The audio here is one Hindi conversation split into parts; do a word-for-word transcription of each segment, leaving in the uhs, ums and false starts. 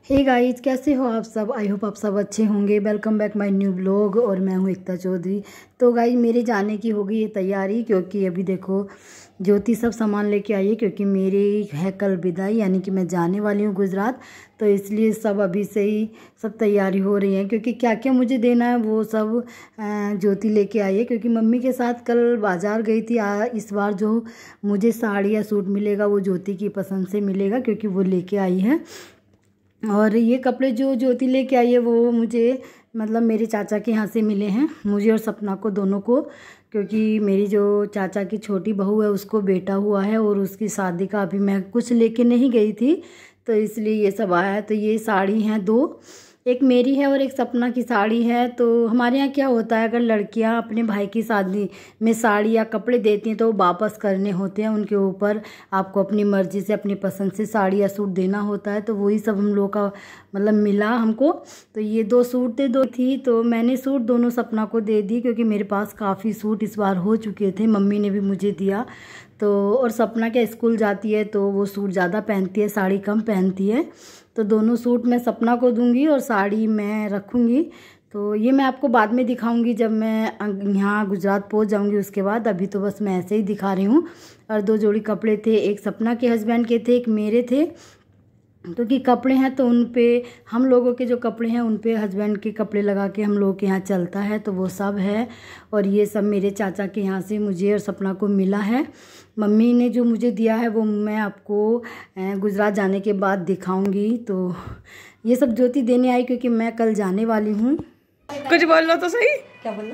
हे गाइस, कैसे हो आप सब। आई होप आप सब अच्छे होंगे। Welcome back my new blog और मैं हूँ एकता चौधरी। तो गाइस मेरे जाने की हो गई है तैयारी, क्योंकि अभी देखो ज्योति सब सामान लेके आई है, क्योंकि मेरी है कल विदाई, यानी कि मैं जाने वाली हूँ गुजरात। तो इसलिए सब अभी से ही सब तैयारी हो रही है, क्योंकि क्या क्या मुझे देना है वो सब ज्योति लेके आई है। क्योंकि मम्मी के साथ कल बाज़ार गई थी। आ, इस बार जो मुझे साड़ी या सूट मिलेगा वो ज्योति की पसंद से मिलेगा, क्योंकि वो लेके आई है। और ये कपड़े जो ज्योति लेके आई है वो मुझे मतलब मेरे चाचा के यहाँ से मिले हैं, मुझे और सपना को दोनों को। क्योंकि मेरी जो चाचा की छोटी बहू है उसको बेटा हुआ है और उसकी शादी का अभी मैं कुछ लेके नहीं गई थी, तो इसलिए ये सब आया है। तो ये साड़ी हैं दो, एक मेरी है और एक सपना की साड़ी है। तो हमारे यहाँ क्या होता है, अगर लड़कियां अपने भाई की शादी में साड़ी या कपड़े देती हैं तो वो वापस करने होते हैं। उनके ऊपर आपको अपनी मर्ज़ी से अपनी पसंद से साड़ी या सूट देना होता है। तो वही सब हम लोग का मतलब मिला हमको। तो ये दो सूट थे, दो थी, तो मैंने सूट दोनों सपना को दे दी, क्योंकि मेरे पास काफ़ी सूट इस बार हो चुके थे, मम्मी ने भी मुझे दिया। तो और सपना क्या स्कूल जाती है तो वो सूट ज़्यादा पहनती है, साड़ी कम पहनती है। तो दोनों सूट मैं सपना को दूंगी और साड़ी मैं रखूंगी। तो ये मैं आपको बाद में दिखाऊंगी जब मैं यहाँ गुजरात पहुँच जाऊंगी उसके बाद। अभी तो बस मैं ऐसे ही दिखा रही हूँ। और दो जोड़ी कपड़े थे, एक सपना के हस्बैंड के थे, एक मेरे थे। क्योंकि तो कपड़े हैं तो उन पे हम लोगों के जो कपड़े हैं उन पे हस्बैंड के कपड़े लगा के हम लोग के यहाँ चलता है, तो वो सब है। और ये सब मेरे चाचा के यहाँ से मुझे और सपना को मिला है। मम्मी ने जो मुझे दिया है वो मैं आपको गुजरात जाने के बाद दिखाऊंगी। तो ये सब ज्योति देने आई, क्योंकि मैं कल जाने वाली हूँ। कुछ बोल लो तो सही। क्या बोल लो?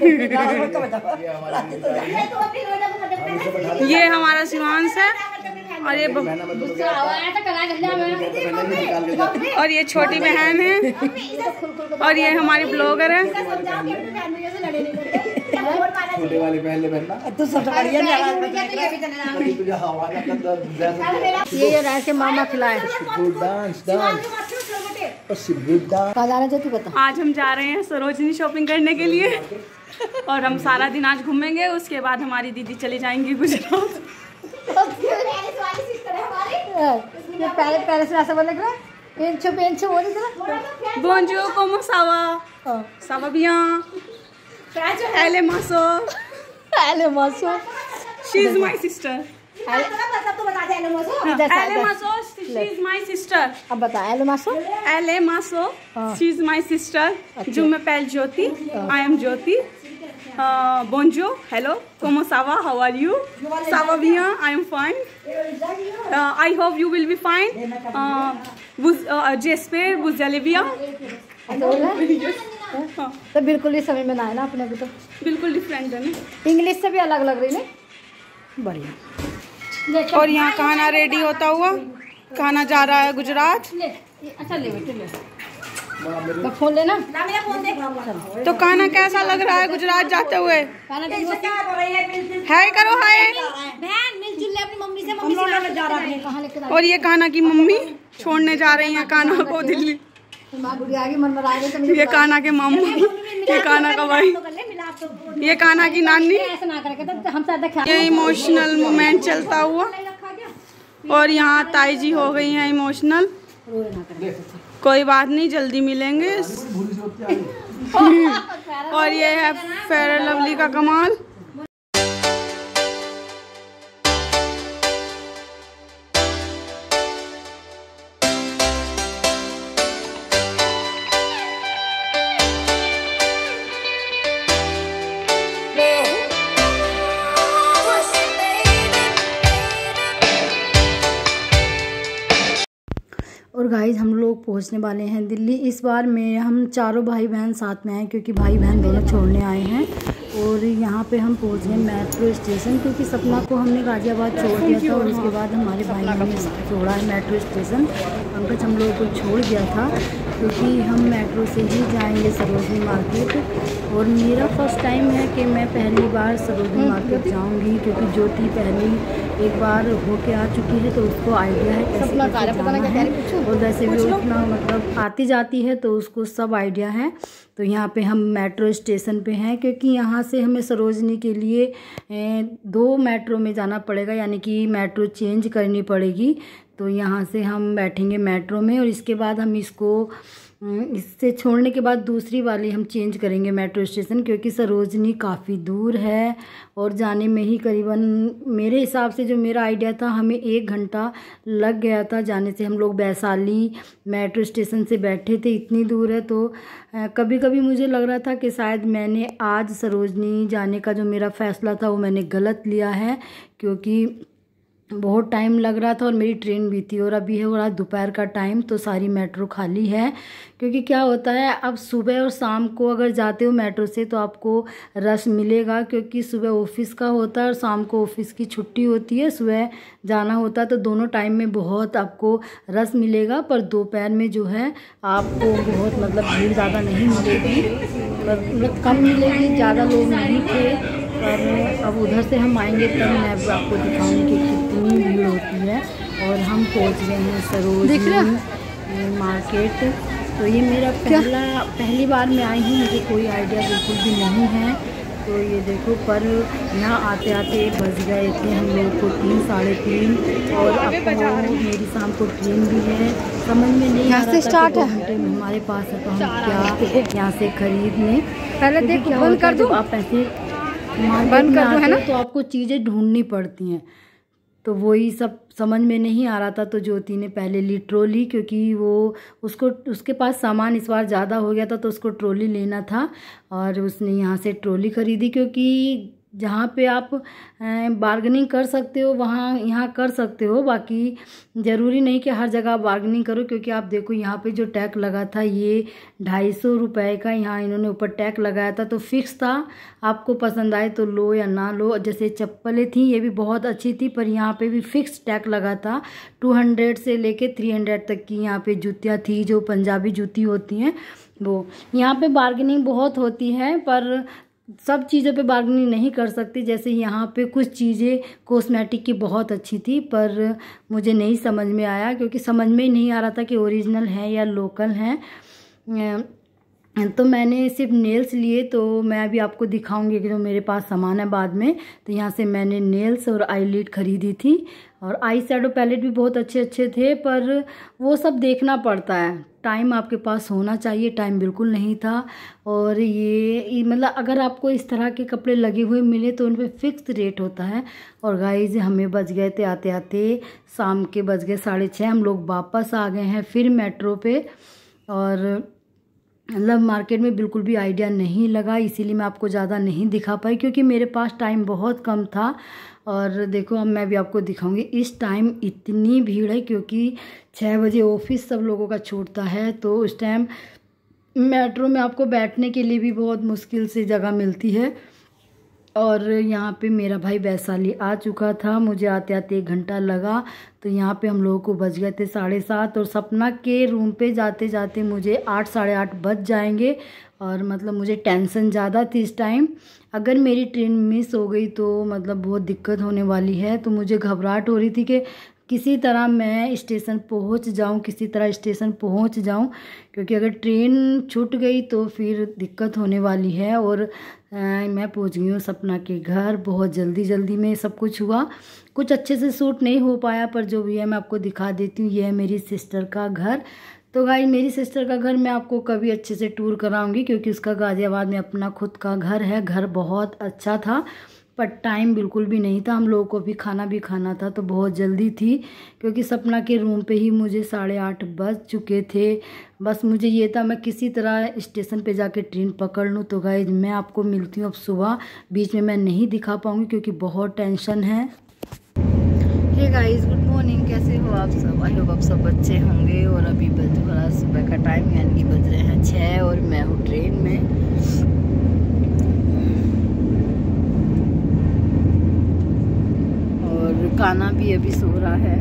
ये हमारा शिवांश है और ये और ये छोटी बहन है और ये हमारी ब्लॉगर है। छोटे वाले पहले पहनना तू सब बढ़िया ये ऐसे मामा खिलाए। डांस डांस आज हम जा रहे हैं सरोजनी शॉपिंग करने के लिए और हम सारा दिन आज घूमेंगे। उसके बाद हमारी दीदी चली जाएंगी गुजरात। पहले पहले से ऐसा बोले पेंचो पेंचो बोले थे। बोंजो como सावा सावा bien elle est maso elle est maso she is my sister elle est maso she is my sister। अब बता elle est maso elle est maso she is my sister। जो मैं पहल ज्योति I am Jyoti. Uh, bonjour, hello, como ça va? How are you? Ça va bien, I am fine. Uh, I hope you will be fine. Uh, vous, uh, j'espère vous allez bien. तो बिल्कुल ही समझ में ना आए ना अपने को, तो बिल्कुल डिफरेंट है ना, इंग्लिश से भी अलग लग रही है। बढ़िया। और यहाँ खाना रेडी होता हुआ, खाना जा रहा है गुजरात। अच्छा ले बेटे ले तो फोन लेना। तो खाना कैसा लग रहा है गुजरात जाते हुए? हाय करो हाय। और ये कान्हा की मम्मी छोड़ने जा रही हैं कान्हा को दिल्ली। ये कान्हा के मामू, ये कान्हा का भाई, ये कान्हा की नानी। ये इमोशनल मोमेंट चलता हुआ और यहाँ ताई जी हो गई हैं इमोशनल। कोई बात नहीं, जल्दी मिलेंगे। और ये है फेयर एंड लवली का कमाल। और गाइज हम लोग पहुंचने वाले हैं दिल्ली। इस बार में हम चारों भाई बहन साथ में आए, क्योंकि भाई बहन दोनों छोड़ने आए हैं। और यहाँ पे हम पहुँच गए मेट्रो स्टेशन, क्योंकि सपना को हमने गाजियाबाद छोड़ दिया था और उसके बाद हमारे भाई ने छोड़ा है मेट्रो स्टेशन। पंकज हम लोगों को छोड़ दिया था, क्योंकि हम मेट्रो से ही जाएंगे सरोजनी मार्केट। और मेरा फर्स्ट टाइम है कि मैं पहली बार सरोजनी मार्केट जाऊंगी, क्योंकि ज्योति पहली एक बार होके आ चुकी है तो उसको आइडिया है कैसे जाना है। और वैसे भी उतना मतलब आती जाती है तो उसको सब आइडिया है। तो यहाँ पे हम मेट्रो स्टेशन पे हैं, क्योंकि यहाँ से हमें सरोजनी के लिए दो मेट्रो में जाना पड़ेगा, यानी कि मेट्रो चेंज करनी पड़ेगी। तो यहाँ से हम बैठेंगे मेट्रो में और इसके बाद हम इसको इससे छोड़ने के बाद दूसरी वाली हम चेंज करेंगे मेट्रो स्टेशन, क्योंकि सरोजनी काफ़ी दूर है और जाने में ही करीबन मेरे हिसाब से जो मेरा आइडिया था हमें एक घंटा लग गया था जाने से। हम लोग वैशाली मेट्रो स्टेशन से बैठे थे, इतनी दूर है तो कभी कभी मुझे लग रहा था कि शायद मैंने आज सरोजनी जाने का जो मेरा फ़ैसला था वो मैंने गलत लिया है, क्योंकि बहुत टाइम लग रहा था और मेरी ट्रेन भी थी और अभी है हो रहा दोपहर का टाइम, तो सारी मेट्रो खाली है। क्योंकि क्या होता है, अब सुबह और शाम को अगर जाते हो मेट्रो से तो आपको रश मिलेगा, क्योंकि सुबह ऑफिस का होता है और शाम को ऑफिस की छुट्टी होती है, सुबह जाना होता है, तो दोनों टाइम में बहुत आपको रश मिलेगा। पर दोपहर में जो है आपको बहुत मतलब भीड़ ज़्यादा नहीं मिलेगी, पर मतलब कम मिलेगी, ज़्यादा लोग नहीं थे। और अब उधर से हम आएंगे तब मैं आपको दिखाऊंगी कि कितनी भीड़ होती है। और हम पहुंच गए हैं सरोजनी मार्केट। तो ये मेरा पहला पहली बार मैं आई हूँ, मुझे कोई आइडिया बिल्कुल भी नहीं है। तो ये देखो, पर यहाँ आते आते बज गए थे हम लोग को तीन साढ़े तीन और अब तो मेरी शाम को ट्रेन भी है, समझ में नहीं आ रहा था कि दो घंटे में हमारे पास है तो हम क्या यहाँ से खरीदने। पहले देखो बंद कर दो, आप ऐसे बंद कर दो है ना, तो आपको चीज़ें ढूंढनी पड़ती हैं, तो वही सब समझ में नहीं आ रहा था। तो ज्योति ने पहले ली ट्रॉली, क्योंकि वो उसको उसके पास सामान इस बार ज़्यादा हो गया था तो उसको ट्रॉली लेना था और उसने यहाँ से ट्रॉली ख़रीदी। क्योंकि जहाँ पे आप बार्गेनिंग कर सकते हो वहाँ यहाँ कर सकते हो, बाकी ज़रूरी नहीं कि हर जगह बार्गेनिंग करो। क्योंकि आप देखो यहाँ पे जो टैग लगा था ये ढाई सौ रुपये का यहाँ इन्होंने ऊपर टैग लगाया था, तो फिक्स था, आपको पसंद आए तो लो या ना लो। जैसे चप्पलें थी ये भी बहुत अच्छी थी, पर यहाँ पे भी फिक्स टैग लगा था। टू हंड्रेड से लेके थ्री हंड्रेड तक की यहाँ पे जूतियाँ थी, जो पंजाबी जूती होती हैं वो। यहाँ पे बार्गेनिंग बहुत होती है, पर सब चीज़ों पे बार्गेनिंग नहीं कर सकती। जैसे यहाँ पे कुछ चीज़ें कॉस्मेटिक की बहुत अच्छी थी, पर मुझे नहीं समझ में आया, क्योंकि समझ में ही नहीं आ रहा था कि ओरिजिनल है या लोकल है। तो मैंने सिर्फ नेल्स लिए, तो मैं अभी आपको दिखाऊंगी कि जो मेरे पास सामान है बाद में। तो यहाँ से मैंने नेल्स और आईलिड खरीदी थी और आई शैडो पैलेट भी बहुत अच्छे अच्छे थे, पर वो सब देखना पड़ता है, टाइम आपके पास होना चाहिए, टाइम बिल्कुल नहीं था। और ये मतलब अगर आपको इस तरह के कपड़े लगे हुए मिले तो उन पर फिक्स रेट होता है। और गाइस हमें बज गए थे आते आते शाम के बज गए साढ़े छः, हम लोग वापस आ गए हैं फिर मेट्रो पे। और मतलब मार्केट में बिल्कुल भी आइडिया नहीं लगा, इसीलिए मैं आपको ज़्यादा नहीं दिखा पाई, क्योंकि मेरे पास टाइम बहुत कम था। और देखो अब मैं भी आपको दिखाऊंगी, इस टाइम इतनी भीड़ है क्योंकि छः बजे ऑफिस सब लोगों का छूटता है, तो उस टाइम मेट्रो में आपको बैठने के लिए भी बहुत मुश्किल से जगह मिलती है। और यहाँ पे मेरा भाई वैशाली आ चुका था, मुझे आते आते एक घंटा लगा, तो यहाँ पे हम लोगों को बज गए थे साढ़े सात और सपना के रूम पे जाते जाते मुझे आठ साढ़े आठ बज जाएंगे। और मतलब मुझे टेंशन ज़्यादा थी इस टाइम, अगर मेरी ट्रेन मिस हो गई तो मतलब बहुत दिक्कत होने वाली है। तो मुझे घबराहट हो रही थी कि किसी तरह मैं स्टेशन पहुंच जाऊं, किसी तरह स्टेशन पहुंच जाऊं, क्योंकि अगर ट्रेन छूट गई तो फिर दिक्कत होने वाली है। और आ, मैं पहुंच गई हूँ सपना के घर, बहुत जल्दी जल्दी में सब कुछ हुआ, कुछ अच्छे से शूट नहीं हो पाया, पर जो भी है मैं आपको दिखा देती हूँ। ये है मेरी सिस्टर का घर। तो गाइस मेरी सिस्टर का घर मैं आपको कभी अच्छे से टूर कराऊंगी, क्योंकि उसका गाज़ियाबाद में अपना खुद का घर है। घर बहुत अच्छा था, पर टाइम बिल्कुल भी नहीं था, हम लोगों को भी खाना भी खाना था, तो बहुत जल्दी थी, क्योंकि सपना के रूम पे ही मुझे साढ़े आठ बज चुके थे। बस मुझे ये था मैं किसी तरह स्टेशन पे जाके ट्रेन पकड़ लूँ। तो गाइस मैं आपको मिलती हूँ अब सुबह, बीच में मैं नहीं दिखा पाऊँगी क्योंकि बहुत टेंशन है। हे गाइस गुड मॉर्निंग, कैसे हो आप सब? आई होप आप सब अच्छे होंगे। और अभी बज रहा सुबह का टाइम, यानी कि बज रहे हैं छः और मैं हूँ ट्रेन में। और काना भी अभी सो रहा है।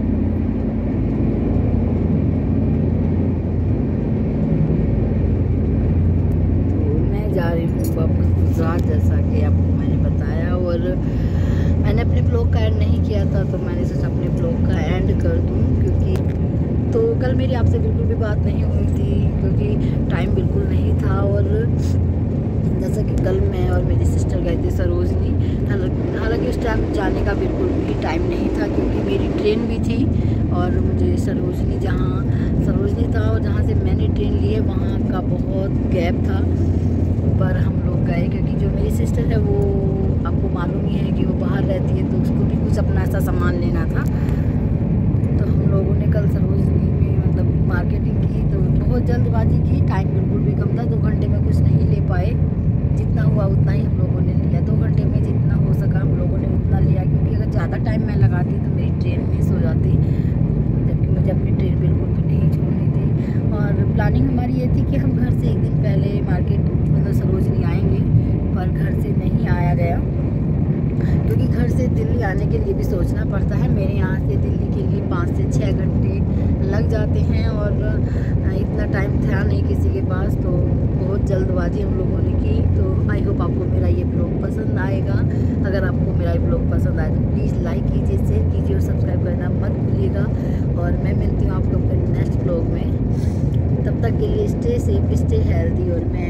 तो मैं जा रही हूँ वापस गुजरात, जैसा कि आपको मैंने बताया। और मैंने अपने ब्लॉग का एंड नहीं किया था, तो मैंने सोचा अपने ब्लॉग का एंड कर दूं, क्योंकि तो कल मेरी आपसे बिल्कुल भी बात नहीं हुई थी, क्योंकि टाइम बिल्कुल नहीं था। और जैसा कि कल मैं और मेरी सिस्टर गए थे सरोजनी। हालांकि उस टाइम जाने का बिल्कुल भी टाइम नहीं था क्योंकि मेरी ट्रेन भी थी और मुझे सरोजनी जहाँ सरोजनी था और जहाँ से मैंने ट्रेन ली है वहाँ का बहुत गैप था, पर हम लोग गए क्योंकि जो मेरी सिस्टर है वो आपको मालूम ही है कि वो बाहर रहती है, तो उसको भी कुछ अपना ऐसा सामान लेना था। तो हम लोगों ने कल सरोजनी में मतलब मार्केटिंग की, तो बहुत जल्दबाजी की, टाइम बिल्कुल भी कम था, दो घंटे में कुछ नहीं ले पाए, जितना हुआ उतना ही हम लोगों ने लिया। दो घंटे में जितना हो सका हम लोगों ने उतना लिया, क्योंकि अगर ज़्यादा टाइम मैं लगाती तो मेरी ट्रेन मिस हो जाती, जबकि मुझे अपनी ट्रेन बिल्कुल भी नहीं छोड़नी थी। और प्लानिंग हमारी ये थी कि हम घर से एक दिन पहले मार्केट मतलब सरोजनी आएंगे, पर घर से नहीं आया गया क्योंकि घर से दिल्ली आने के लिए भी सोचना पड़ता है। मेरे यहाँ से दिल्ली के लिए पाँच से छः घंटे लग जाते हैं और इतना टाइम था नहीं किसी के पास, तो बहुत जल्दबाजी हम लोगों ने की। तो आई होप आपको मेरा ये ब्लॉग पसंद आएगा। अगर आपको मेरा ये ब्लॉग पसंद आए तो प्लीज़ लाइक कीजिए, शेयर कीजिए और सब्सक्राइब करना मत भूलिएगा। और मैं मिलती हूँ आपको अपने नेक्स्ट ब्लॉग में, तब तक के लिए स्टे सेफ, स्टे हेल्दी। और मैं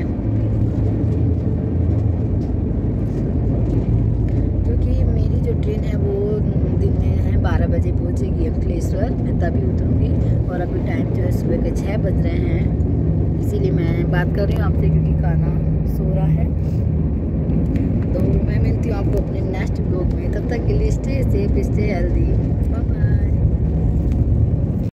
क्योंकि मेरी जो ट्रेन है वो दिन में है बारह बजे पहुँचेगी अंकलेश्वर, मैं तभी उतरूँगी और अभी टाइम जो है सुबह के छः बज रहे हैं, इसीलिए मैं बात कर रही हूँ आपसे क्योंकि खाना सो रहा है। तो मैं मिलती हूँ आपको अपने नेक्स्ट ब्लॉग में, तब तक के लिए स्टे सेफ, स्टे हेल्दी।